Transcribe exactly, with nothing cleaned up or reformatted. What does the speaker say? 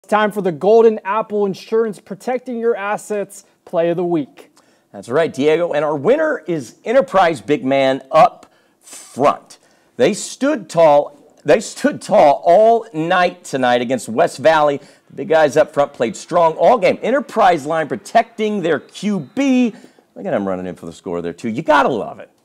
Time for the Golden Apple Insurance Protecting Your Assets Play of the Week. That's right, Diego. And our winner is Enterprise big man up front. They stood tall. They stood tall all night tonight against West Valley. The big guys up front played strong all game. Enterprise line protecting their Q B. Look at them running in for the score there, too. You got to love it.